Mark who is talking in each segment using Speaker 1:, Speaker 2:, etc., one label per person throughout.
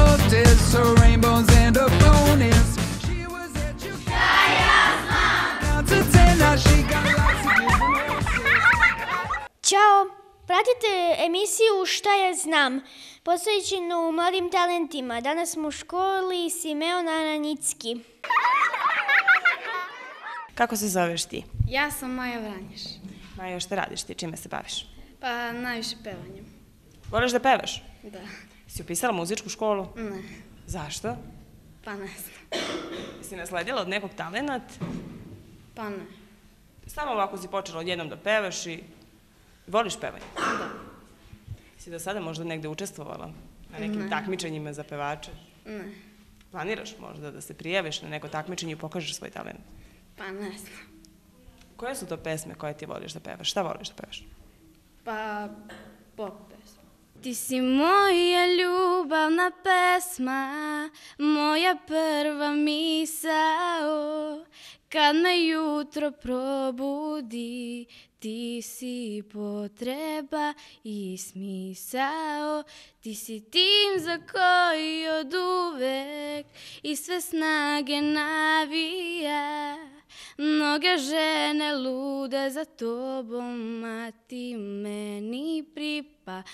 Speaker 1: hostess, her rainbows and a bonus. She was educated. Down to 10, now she got lots of different horses.
Speaker 2: Ćao! Pratite emisiju Šta ja znam, posvećenu mladim talentima. Danas smo u školi Simeon Aranjicki.
Speaker 3: Kako se zoveš ti?
Speaker 4: Ja sam Maja Vranješ.
Speaker 3: Maja, šta radiš ti? Čime se baviš?
Speaker 4: Pa najviše pevanjem.
Speaker 3: Voliš da pevaš?
Speaker 4: Da.
Speaker 3: Si upisala muzičku školu?
Speaker 4: Ne.
Speaker 3: Zašto?
Speaker 4: Pa ne znam.
Speaker 3: Si nasledila od nekog talenat?
Speaker 4: Pa ne.
Speaker 3: Samo ovako si počela odjednom da pevaš i voliš pevanje?
Speaker 4: Da.
Speaker 3: Si do sada možda negde učestvovala na nekim takmičenjima za pevače?
Speaker 4: Ne.
Speaker 3: Planiraš možda da se prijaviš na neko takmičenje i pokažeš svoj talent?
Speaker 4: Pa ne znam.
Speaker 3: Koje su to pesme koje ti voliš da pevaš? Šta voliš da pevaš?
Speaker 4: Pa pop pesma. Ti si moja ljubavna pesma, moja prva misao. Kad me jutro probudi, ti si potreba i smisao. Ti si tim za koji od uvek i sve snage navija. Mnoge žene lude za tobom, a ti meni pripadaš.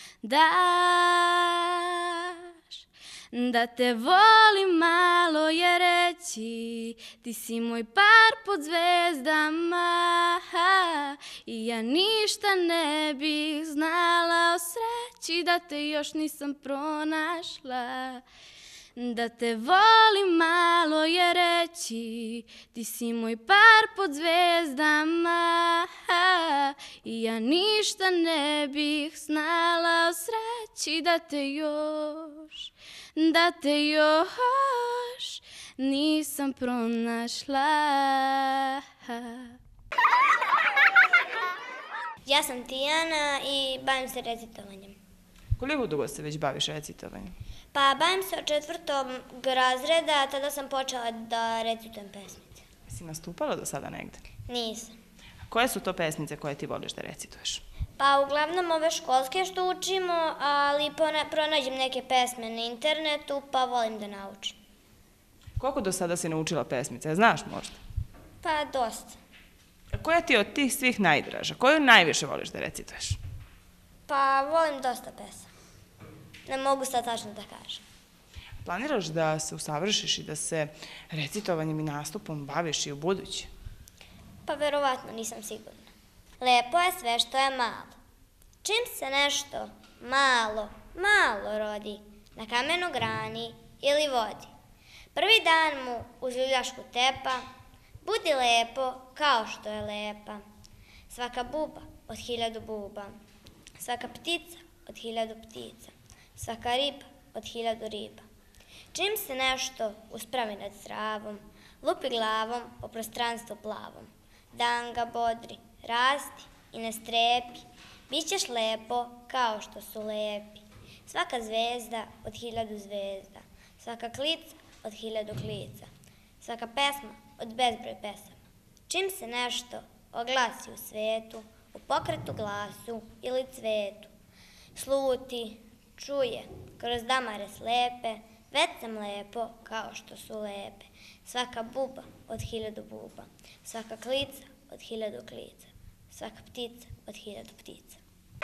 Speaker 4: Da te volim malo je reći, ti si moj par pod zvezdama. I ja ništa ne bih znala o sreći da te još nisam pronašla. Da te volim malo je reći, ti si moj par pod zvezdama. I ja ništa ne bih znala o sreći da te još nisam pronašla.
Speaker 2: Ja sam Tijana i bavim se recitovanjem.
Speaker 3: Koliko dugo se već baviš recitovanjem?
Speaker 2: Pa bavim se od 4. razreda, tada sam počela da recitujem pesmice.
Speaker 3: Si nastupala do sada negde?
Speaker 2: Nisam.
Speaker 3: A koje su to pesmice koje ti voliš da recituješ?
Speaker 2: Pa uglavnom ove školske što učimo, ali pronađem neke pesme na internetu, pa volim da naučim.
Speaker 3: Koliko do sada si naučila pesmice? Znaš možda?
Speaker 2: Pa dosta.
Speaker 3: A koja ti je od tih svih najdraža? Koju najviše voliš da recituješ?
Speaker 2: Pa volim dosta pesama. Ne mogu sad tačno da kažem.
Speaker 3: Planiraš da se usavršiš i da se recitovanjem i nastupom baviš i u budući?
Speaker 2: Pa verovatno, nisam sigurna. Lepo je sve što je malo. Čim se nešto malo rodi, na kamenu grani ili vodi. Prvi dan mu uz ljuljašku tepa, budi lepo kao što je lepa. Svaka buba od 1000 buba, svaka ptica od 1000 ptica, svaka riba od 1000 riba. Čim se nešto uspravi nad travom, lupi glavom po prostranstvu plavom. Dan ga bodri, rasti i ne strepi, bićeš lepo kao što su lepi. Svaka zvezda od 1000 zvezda, svaka klica od 1000 klica, svaka pesma od bezbroj pesama. Čim se nešto oglasi u svetu, u pokretu glasu ili cvetu, sluti, čuje, kroz damare slepe, već sam lepo kao što su lepe. Svaka buba od 1000 buba, svaka klica od 1000 klica, svaka ptica od 1000 ptica.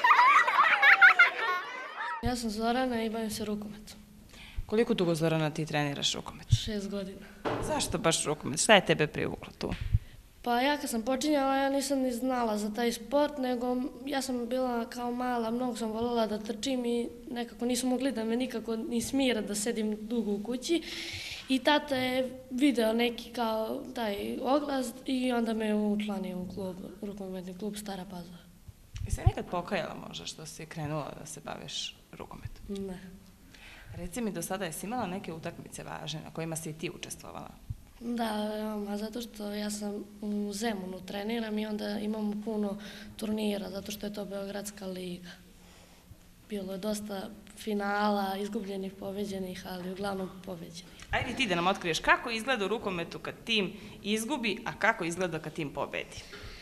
Speaker 5: Ja sam Zorana i bavim se rukometom.
Speaker 3: Koliko dugo, Zorana, ti treniraš rukomet?
Speaker 5: 6 godina.
Speaker 3: Zašto baš rukomet? Šta je tebe privuklo tu?
Speaker 5: Pa ja kad sam počinjala, ja nisam ni znala za taj sport, nego ja sam bila kao mala, mnogo sam voljela da trčim i nekako nisu mogli da me nikako ni smira da sedim dugo u kući. I tata je video neki kao taj oglas i onda me učlanio u klub, rukometni klub Stara Pazova.
Speaker 3: Jesi nekad pokajala možda što si krenula da se baviš rukometom?
Speaker 5: Ne.
Speaker 3: Reci mi, do sada jesi imala neke utakmice važne na kojima si i ti učestvovala?
Speaker 5: Da, zato što ja sam u Zemunu treniram i onda imamo puno turnira, zato što je to Beogradska liga. Bilo je dosta finala, izgubljenih, pobeđenih, ali uglavnom pobeđenih.
Speaker 3: Ajde ti da nam otkriješ kako izgleda u rukometu kad tim izgubi, a kako izgleda kad tim pobedi.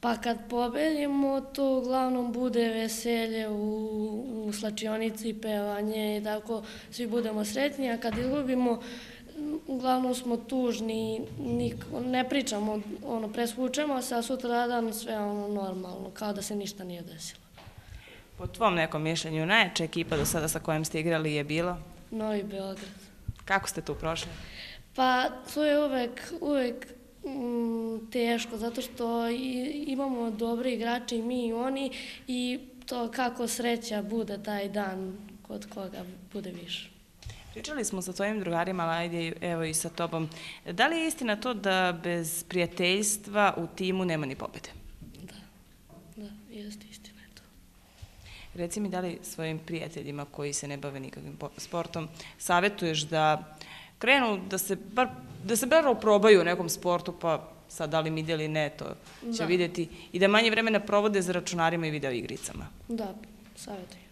Speaker 5: Pa kad pobedimo, to uglavnom bude veselje u slačionici, pevanje i tako, svi budemo sretni, a kad izgubimo, uglavnom smo tužni, ne pričamo, presvučemo se, a sutradan sve normalno, kao da se ništa nije desilo.
Speaker 3: Po tvom nekom mišljenju, najjača ekipa do sada sa kojom ste igrali je bila?
Speaker 5: Novi Beograd.
Speaker 3: Kako ste tu prošli?
Speaker 5: Pa to je uvek teško, zato što imamo dobri igrači i mi i oni i to kako sreća bude taj dan kod koga bude više.
Speaker 3: Pričali smo sa tvojim drugarima, ali ajde evo i sa tobom. Da li je istina to da bez prijateljstva u timu nema ni pobede?
Speaker 5: Da, jeste istina je to.
Speaker 3: Reci mi, da li svojim prijateljima koji se ne bave nikakvim sportom savjetuješ da krenu, da se bar oprobaju u nekom sportu, pa sad da li mi ide ili ne, to će vidjeti, i da manje vremena provode za računarima i video igricama?
Speaker 5: Da, savjetujem.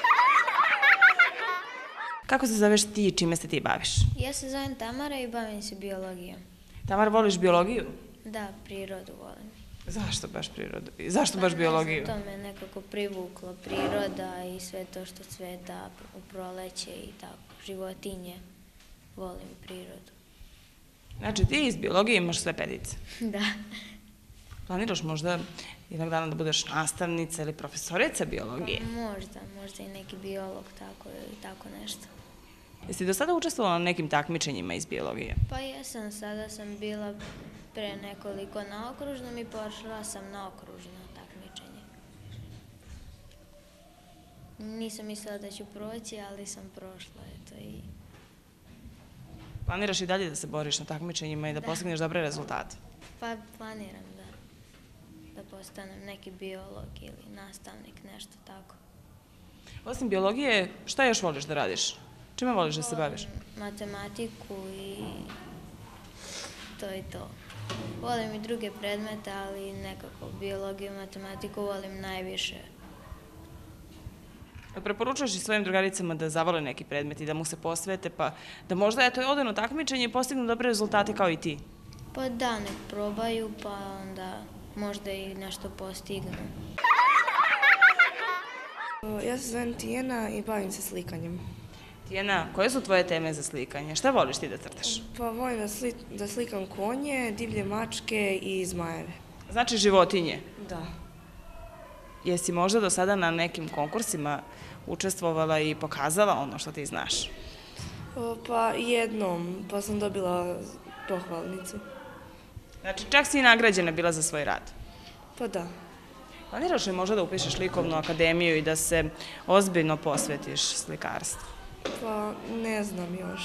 Speaker 3: Kako se zoveš ti i čime se ti baviš?
Speaker 2: Ja se zovem Tamara i bavim se biologijom.
Speaker 3: Tamar, voliš biologiju?
Speaker 2: Da, prirodu volim.
Speaker 3: Zašto baš prirodu? Zašto baš biologiju?
Speaker 2: To me nekako privuklo, priroda i sve to što cveta u proleće i tako, životinje. Volim prirodu.
Speaker 3: Znači, ti iz biologije imaš sve pedice.
Speaker 2: Da.
Speaker 3: Planiraš možda jednog dana da budeš nastavnica ili profesorica biologije?
Speaker 2: Možda i neki biolog, tako nešto.
Speaker 3: Jesi do sada učestvovala na nekim takmičenjima iz biologije?
Speaker 2: Pa jesam, sada sam bila pre nekoliko na okružnom i pošla sam na okružno takmičenje. Nisam mislila da ću proći, ali sam prošla, eto i...
Speaker 3: Planiraš i dalje da se boriš na takmičenjima i da postigneš dobre rezultate?
Speaker 2: Pa planiram da postanem neki biolog ili nastavnik, nešto tako.
Speaker 3: Osim biologije, šta još voliš da radiš? Čime voliš da se baviš?
Speaker 2: Matematiku i to i to. Volim i druge predmete, ali nekako biologiju i matematiku volim najviše.
Speaker 3: Preporučuješ i svojim drugaricama da zavole neki predmet i da mu se posvete, pa da možda odu na takmičenje i postignu dobre rezultate kao i ti?
Speaker 2: Pa da, nek probaju, pa onda možda i nešto postignu.
Speaker 6: Ja se zovem Tijena i bavim se slikanjem.
Speaker 3: Tijena, koje su tvoje teme za slikanje? Šta voliš ti da crtaš?
Speaker 6: Pa volim da slikam konje, divlje mačke i zmajeve.
Speaker 3: Znači životinje?
Speaker 6: Da.
Speaker 3: Jesi možda do sada na nekim konkursima učestvovala i pokazala ono što ti znaš?
Speaker 6: Pa jednom, pa sam dobila pohvalnicu.
Speaker 3: Znači, čak si i nagrađena bila za svoj rad?
Speaker 6: Pa da.
Speaker 3: Planiraš li možda da upišeš likovnu akademiju i da se ozbiljno posvetiš slikarstvu?
Speaker 6: Pa ne znam još.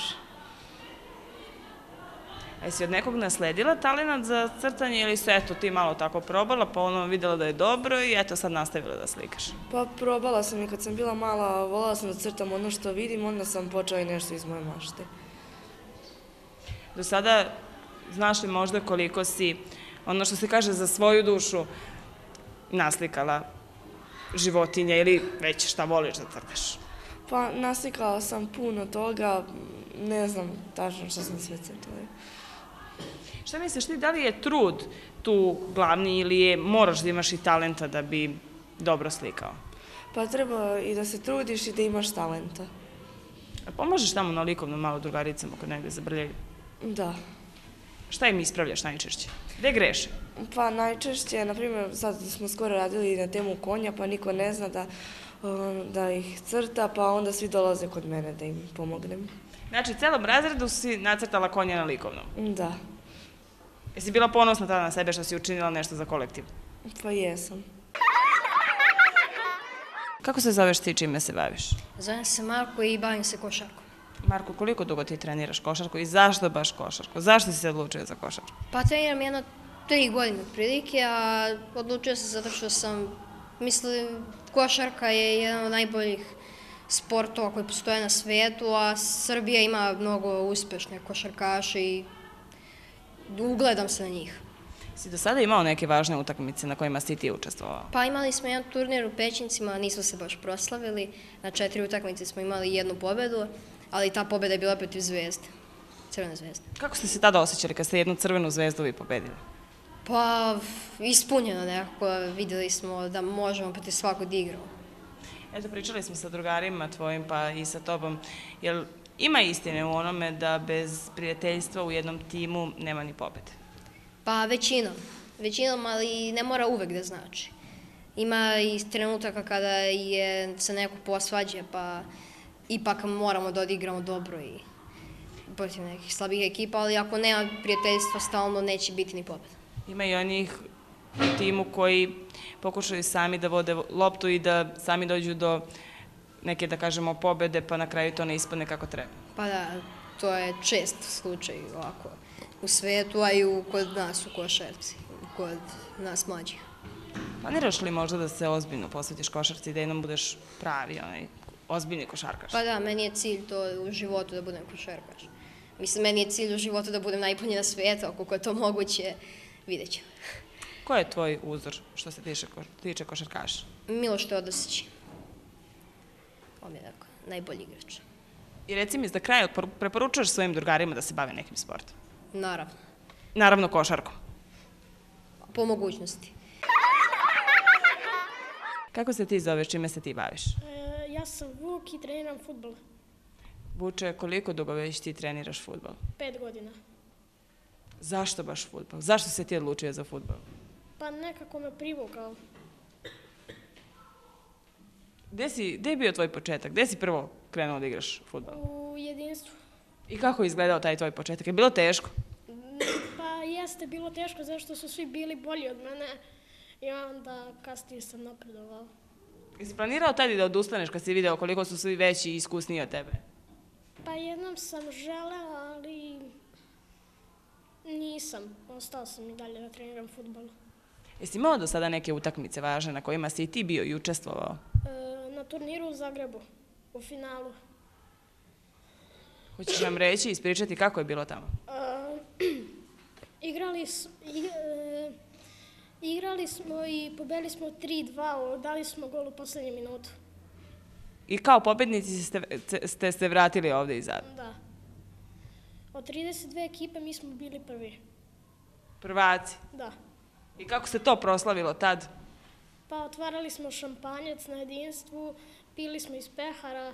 Speaker 3: A jesi od nekog nasledila talenat za crtanje ili se ti malo tako probala, pa ono videla da je dobro i sad nastavila da slikaš?
Speaker 6: Pa probala sam i kad sam bila mala, volala sam da crtam ono što vidim, onda sam počela i nešto iz moje mašte.
Speaker 3: Do sada znaš li možda koliko si, ono što se kaže, za svoju dušu naslikala životinja ili već šta voliš da crtaš?
Speaker 6: Pa naslikala sam puno toga, ne znam tačno što sam sve crtala.
Speaker 3: Šta misliš ti, da li je trud tu glavni ili moraš da imaš i talenta da bi dobro slikao?
Speaker 6: Pa treba i da se trudiš i da imaš talenta.
Speaker 3: A pomožeš tamo na likovnom malo drugaricama kod negde zabrljaju?
Speaker 6: Da.
Speaker 3: Šta im ispravljaš najčešće? Gde greše?
Speaker 6: Pa najčešće, na primjer, sad smo skoro radili na temu konja, pa niko ne zna da ih crta, pa onda svi dolaze kod mene da im pomognem.
Speaker 3: Znači, celom razredu si nacrtala konja na likovnom?
Speaker 6: Da.
Speaker 3: Jesi bila ponosna tada na sebe što si učinila nešto za kolektiv?
Speaker 6: Pa jesam.
Speaker 3: Kako se zoveš ti, čime se baviš?
Speaker 7: Zovem se Marko i bavim se košarkom.
Speaker 3: Marko, koliko dugo ti treniraš košarku i zašto baš košarku? Zašto si se odlučio za košarku?
Speaker 7: Pa treniram jedno 3 godine otprilike, a odlučio sam zato što sam, mislim, košarka je jedan od najboljih sportova koji postoje na svetu, a Srbija ima mnogo uspešne košarkaše i ugledam se na njih.
Speaker 3: Si do sada imao neke važne utakmice na kojima si ti učestvovao?
Speaker 7: Pa imali smo jedan turnir u Pećincima, nismo se baš proslavili. Na 4 utakmice smo imali 1 pobedu, ali ta pobeda je bila protiv Zvezde, Crvene Zvezde.
Speaker 3: Kako ste se tada osjećali kad ste jednu Crvenu Zvezdu vi pobedili?
Speaker 7: Pa, ispunjeno nekako, videli smo da možemo protiv svakog da igramo.
Speaker 3: Eto, pričali smo sa drugarima tvojim pa i sa tobom. Jel ima istine u onome da bez prijateljstva u jednom timu nema ni pobede?
Speaker 7: Pa većinom, ali ne mora uvek da znači. Ima i trenutaka kada se neko posvađa, pa ipak moramo da odigramo dobro i protiv nekih slabih ekipa, ali ako nema prijateljstva stalno neće biti ni pobeda.
Speaker 3: Ima i onih u timu koji pokušaju sami da vode loptu i da sami dođu do neke, da kažemo, pobede, pa na kraju to ne ispadne kako treba.
Speaker 7: Pa da, to je čest slučaj ovako u svetu, a i kod nas u košarci, kod nas mlađih.
Speaker 3: Planiraš li možda da se ozbiljno posvetiš košarci i da jednom budeš pravi, ozbiljni košarkaš?
Speaker 7: Pa da, meni je cilj to u životu da budem košarkaš. Mislim, meni je cilj u životu da budem najbolji na svijetu, ako je to moguće, vidjet ću.
Speaker 3: Ko je tvoj uzor što se tiče košarkaša?
Speaker 7: Miloš Teodosić. On je tako, najbolji igrač.
Speaker 3: I reci mi za kraj, preporučuješ svojim drugarima da se bave nekim sportom?
Speaker 7: Naravno,
Speaker 3: Naravno košarkom.
Speaker 7: po mogućnosti.
Speaker 3: Kako se ti zoveš, čime se ti baviš?
Speaker 8: Ja sam Vuk i treniram fudbal.
Speaker 3: Vuče, koliko dugo već ti treniraš fudbal?
Speaker 8: 5 godina.
Speaker 3: Zašto baš fudbal? Zašto se ti odlučio za fudbal?
Speaker 8: Pa nekako me privukao.
Speaker 3: Gde je bio tvoj početak? Gde si prvo krenuo da igraš fudbal?
Speaker 8: U jedinstvu.
Speaker 3: I kako je izgledao taj tvoj početak? Je bilo teško?
Speaker 8: Pa jeste bilo teško zato što su svi bili bolji od mene i onda kasnije sam napredovao.
Speaker 3: Jesi planirao tada da odustaneš kad si video koliko su svi veći i iskusniji od tebe?
Speaker 8: Pa jednom sam želeo, ali nisam. Ostao sam i dalje da treniram fudbal.
Speaker 3: Jesi imao do sada neke utakmice važne na kojima si i ti bio i učestvovao?
Speaker 8: Na turniru u Zagrebu, u finalu.
Speaker 3: Hoćeš nam reći i ispričati kako je bilo tamo?
Speaker 8: Igrali smo i pobedili smo 3-2, dali smo gol u poslednju minutu.
Speaker 3: I kao pobednici ste se vratili ovde izad?
Speaker 8: Da. Od 32 ekipe mi smo bili prvi.
Speaker 3: Prvaci?
Speaker 8: Da.
Speaker 3: I kako se to proslavilo tad?
Speaker 8: Pa otvarali smo šampanjac na jedinstvu, pili smo iz pehara.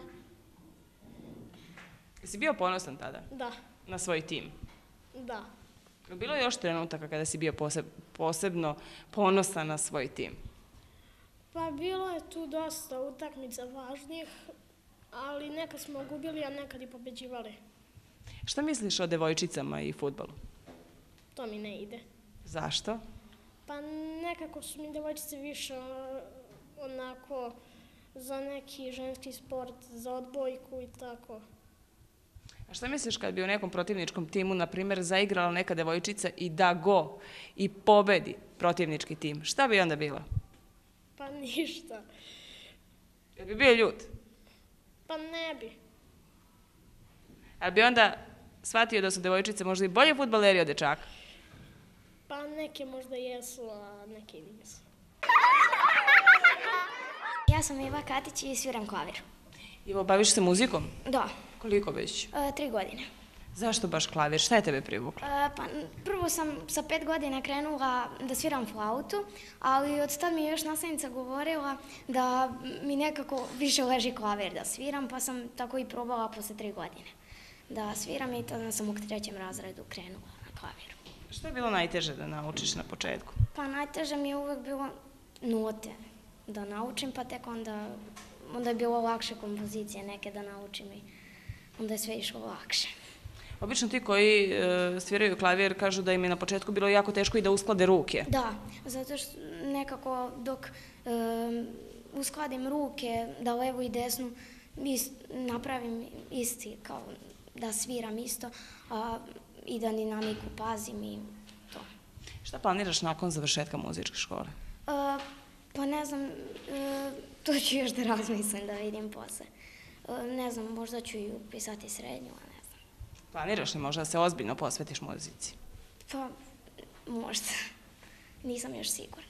Speaker 3: Jesi bio ponosan tada?
Speaker 8: Da,
Speaker 3: Na svoj tim?
Speaker 8: da.
Speaker 3: Bilo je još trenutaka kada si bio posebno ponosan na svoj tim?
Speaker 8: Pa bilo je tu dosta utakmica važnih, ali nekad smo gubili, a nekad i pobeđivali.
Speaker 3: Šta misliš o devojčicama i fudbalu?
Speaker 8: To mi ne ide.
Speaker 3: Zašto?
Speaker 8: Pa nekako su mi devojčice više onako za neki ženski sport, za odbojku i tako.
Speaker 3: A šta misliš kad bi u nekom protivničkom timu, na primjer, zaigrala neka devojčica i da go i pobedi protivnički tim? Šta bi onda bilo?
Speaker 8: Pa ništa.
Speaker 3: Jel bi bio ljut?
Speaker 8: Pa ne bi.
Speaker 3: Ali bi onda shvatio da su devojčice možda i bolje fudbaleri od dečaka?
Speaker 8: Pa neke možda jesu, a neke nisu.
Speaker 2: Ja sam Iva Katić i sviram klavir.
Speaker 3: Ivo, baviš se muzikom?
Speaker 2: Da,
Speaker 3: Koliko već?
Speaker 2: 3 godine.
Speaker 3: Zašto baš klavir? Šta je tebe privuklo?
Speaker 2: Pa prvo sam sa 5 godina krenula da sviram flautu, ali od tad mi je još nastavnica govorila da mi nekako više leži klavir da sviram, pa sam tako i probala posle 3 godine da sviram i tada sam u 3. razredu krenula na klaviru.
Speaker 3: Šta je bilo najteže da naučiš na početku?
Speaker 2: Pa najteže mi je uvek bilo note da naučim, pa tek onda je bilo lakše kompozicije neke da naučim i onda je sve išlo lakše.
Speaker 3: Obično ti koji sviraju klavir kažu da im je na početku bilo jako teško i da usklade ruke.
Speaker 2: Da, zato što nekako dok uskladim ruke da levu i desnu napravim isti, kao da sviram isto i da dinamiku pazim i to.
Speaker 3: Šta planiraš nakon završetka muzičke škole?
Speaker 2: Pa ne znam, to ću još da razmislim da vidim posle. Ne znam, možda ću i upisati srednju, a ne znam.
Speaker 3: Planiraš li možda da se ozbiljno posvetiš muzici?
Speaker 2: Pa, možda. Nisam još sigurna.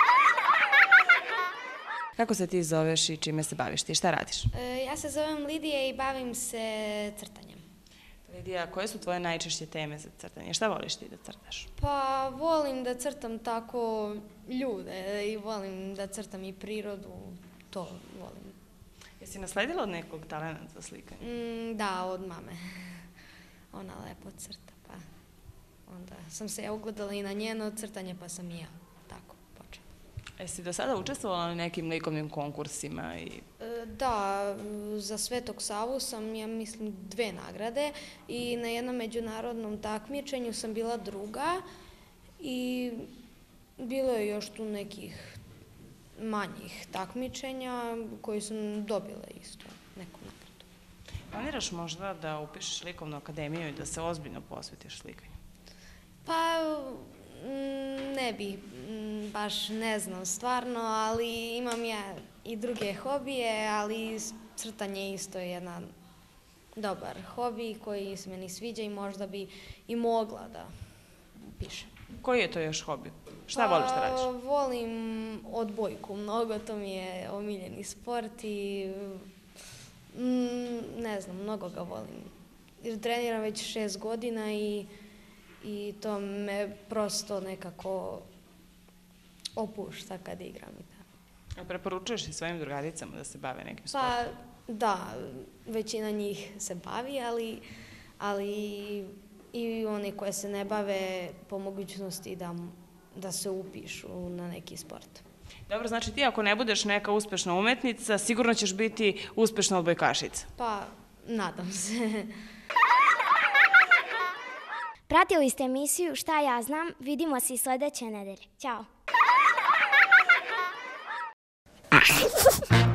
Speaker 3: Kako se ti zoveš i čime se baviš ti? Šta radiš?
Speaker 9: Ja se zovem Lidija i bavim se crtanjem.
Speaker 3: Lidija, koje su tvoje najčešće teme za crtanje? Šta voliš ti da crtaš?
Speaker 9: Pa volim da crtam tako ljude i volim da crtam i prirodu, to volim.
Speaker 3: Jesi nasledila od nekog talenta za slikanje?
Speaker 9: Da, od mame. Ona lepo crta, pa onda sam se ja ugledala i na njeno crtanje, pa sam i ja tako počela.
Speaker 3: Jesi do sada učestvovala na nekim likovnim konkursima?
Speaker 9: Da, za Svetog Savu sam, ja mislim, 2 nagrade i na jednom međunarodnom takmičenju sam bila 2. i bilo je još tu nekih manjih takmičenja koji sam dobila isto neku nagradu.
Speaker 3: Planiraš možda da upišeš likovnu akademiju i da se ozbiljno posvetiš slikanju?
Speaker 9: Pa ne bi, baš ne znam stvarno, ali imam ja i druge hobije, ali crtanje isto je jedan dobar hobi koji se meni sviđa i možda bi i mogla da upišem.
Speaker 3: Koji je to još hobi? Šta voliš da radiš?
Speaker 9: Volim odbojku mnogo, to mi je omiljeni sport i ne znam, mnogo ga volim. Jer treniram već 6 godina i to me prosto nekako opušta kad igram i tako.
Speaker 3: A preporučuješ i svojim drugaricama da se bave nekim sportom?
Speaker 9: Pa da, većina njih se bavi, ali i one koje se ne bave po mogućnosti da se upišu na neki sport.
Speaker 3: Dobro, znači ti ako ne budeš neka uspešna umetnica, sigurno ćeš biti uspešna odbojkašica.
Speaker 9: Pa, nadam se.
Speaker 2: Pratili ste emisiju Šta ja znam, vidimo se i sledeće nedelje. Ćao!